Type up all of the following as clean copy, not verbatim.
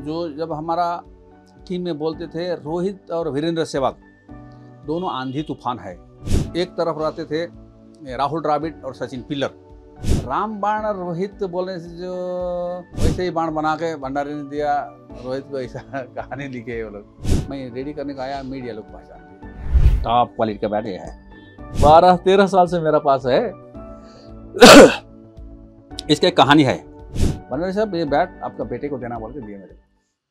जो जब हमारा टीम में बोलते थे रोहित और वीरेंद्र सहवाग दोनों आंधी तूफान है। एक तरफ रहते थे राहुल द्रविड़ और सचिन पिल्लर। रामबाण और रोहित बोलने से जो वैसे ही बाण बना के भंडारी ने दिया, रोहित को ऐसा कहानी लिखे है वो लोग। मैं रेडी करने का आया, मीडिया लोग पहचान टॉप क्वालिटी का बैट ये है। 12-13 साल से मेरा पास है। इसका एक कहानी है। भंडारी साहब ये बैट आपका बेटे को देना बोल के दिए मेरे।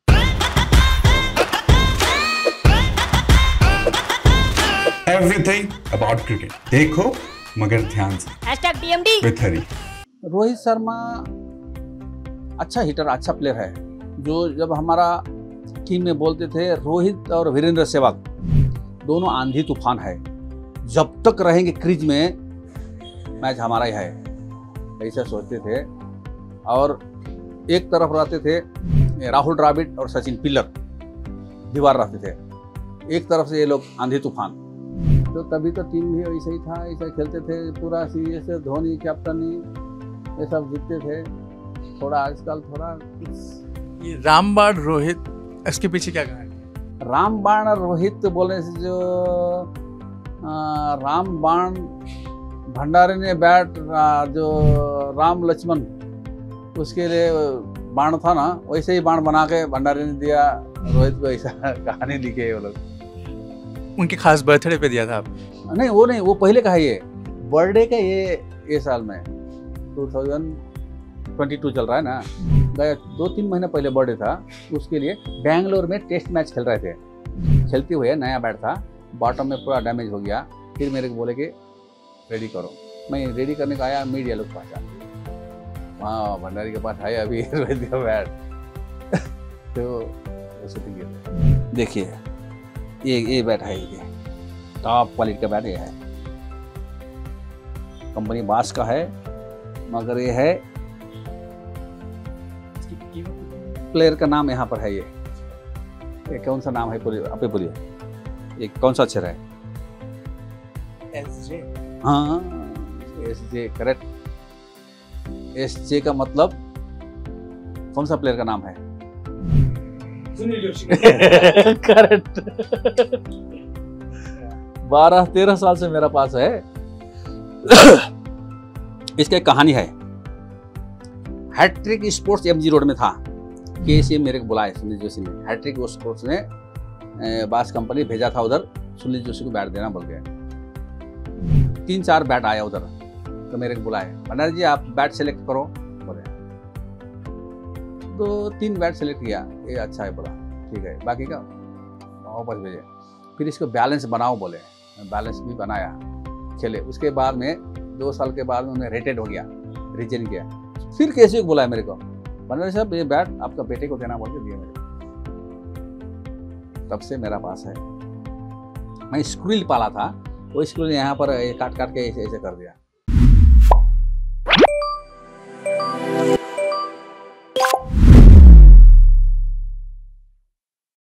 Everything about cricket देखो मगर ध्यान से। #TMD with हरी। रोहित शर्मा अच्छा हिटर, अच्छा प्लेयर है। जो जब हमारा टीम में बोलते थे रोहित और वीरेंद्र सहवाग दोनों आंधी तूफान है, जब तक रहेंगे क्रीज में मैच हमारा ही है, ऐसा सोचते थे। और एक तरफ रहते थे राहुल द्रविड़ और सचिन पिल्लर, दीवार रहते थे। एक तरफ से ये लोग आंधी तूफान। तो तभी तो टीम भी वैसे ही था, ऐसा खेलते थे पूरा सीरीज से। धोनी कैप्टनी ये सब जीतते थे। थोड़ा आजकल थोड़ा ये रामबाण रोहित, इसके पीछे क्या कहानी है? रामबाण और रोहित बोलने से जो रामबाण भंडारी ने बैट जो राम लक्ष्मण उसके लिए बाण था ना, वैसे ही बाण बना के भंडारी ने दिया, रोहित को ऐसा कहानी लिखे है वो लोग। उनके खास बर्थडे पे दिया था आप? नहीं, वो पहले का है। ये बर्थडे का ये साल में 2022 चल रहा है ना, गया 2-3 महीने पहले बर्थडे था। उसके लिए बेंगलोर में टेस्ट मैच खेल रहे थे। खेलते हुए नया बैट था, बॉटम में पूरा डैमेज हो गया। फिर मेरे को बोले कि रेडी करो। मैं रेडी करने का आया, मीडिया लोग पहचान। हाँ, भंडारी के पास है अभी रोहित का बैट। तो शूटिंग देखिए, ये बैट है, ये टॉप क्वालिटी का बैट ये है। कंपनी बास का है, मगर ये है प्लेयर का नाम यहाँ पर है। ये कौन सा नाम है, आप ही बोलिए। ये कौन सा अक्षर है? SJ। हाँ, SJ करेक्ट। SJ का मतलब कौन सा प्लेयर का नाम है? करेक्ट। 12-13 साल से मेरा पास है। इसका एक कहानी है। हैट्रिक स्पोर्ट्स MG रोड में था। KCM मेरे को बुलाए, सुनील जोशी ने। हैट्रिक स्पोर्ट्स ने बास कंपनी भेजा था उधर, सुनील जोशी को बैट देना बोल के। 3-4 बैट आया उधर, तो मेरे को बुलाए, भंडारी जी आप बैट सेलेक्ट करो बोले। तो 3 बैट सेलेक्ट किया, ये अच्छा है बोला, ठीक है। बाकी का वापस भेजे। फिर इसको बैलेंस बनाओ बोले, बैलेंस भी बनाया, खेले। उसके बाद में 2 साल के बाद में उन्हें रेटेड हो गया, रिजेन किया। फिर कैसे बुलाया मेरे को, भंडारी साहब ये बैट आपका बेटे को देना बोल के दिया मेरे को। तब से मेरा पास है। मैं स्क्विल पाला था, वो स्क्विल यहाँ पर काट काट के ऐसे ऐसे कर दिया।